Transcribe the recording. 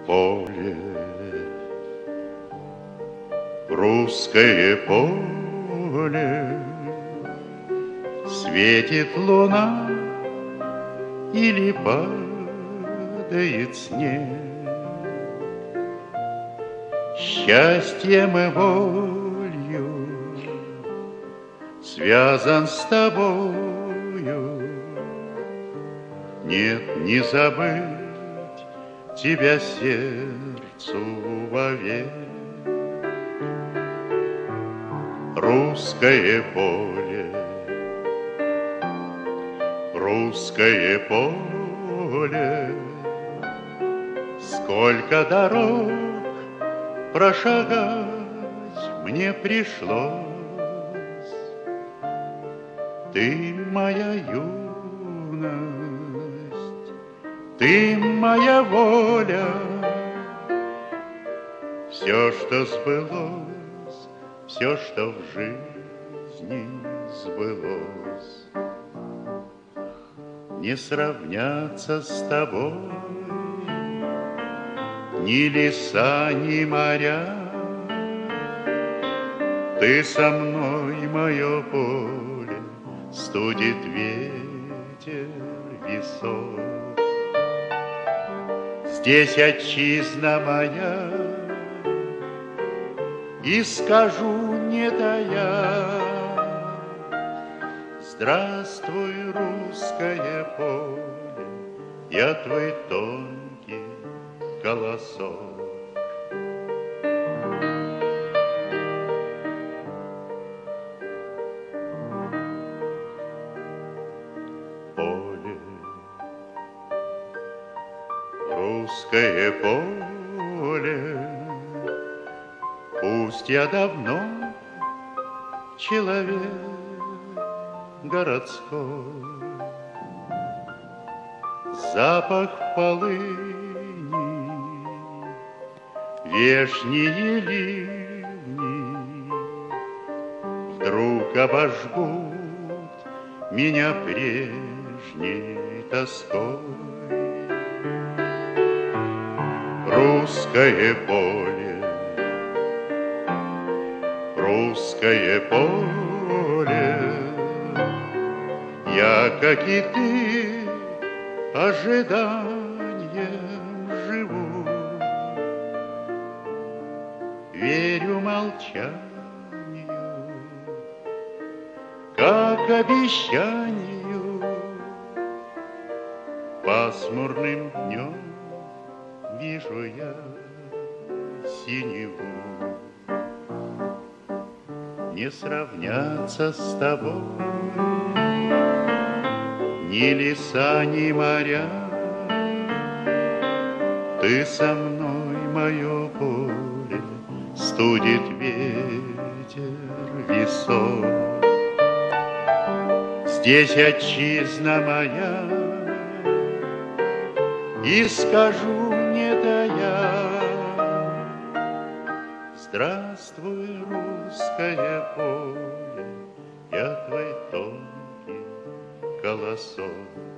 поле, русское поле, светит луна или падает снег. Счастьем и волею связан с тобою. Нет, не забыть тебя сердцу вовек. Русское поле, русское поле, сколько дорог прошагать мне пришлось. Ты моя юность, ты моя воля, все, что сбылось, все, что в жизни сбылось. Не сравняться с тобой ни леса, ни моря. Ты со мной, мое поле, студит ветер весов. Здесь отчизна моя, и скажу, не тая: здравствуй, русское поле, я твой тонкий колосок. Поле, русское поле, пусть я давно человек городской, запах полыни, вешние ливни вдруг обожгут меня прежней тоской. Русское поле, русское поле, я, как и ты, ожиданием живу. Верю молчанию, как обещанию. Пасмурным днем вижу я синеву. Не сравняться с тобой ни леса, ни моря. Ты со мной, мое поле, студит ветер весов. Здесь отчизна моя, и скажу, не тая: здравствуй, русское поле, я твой тонкий колосок.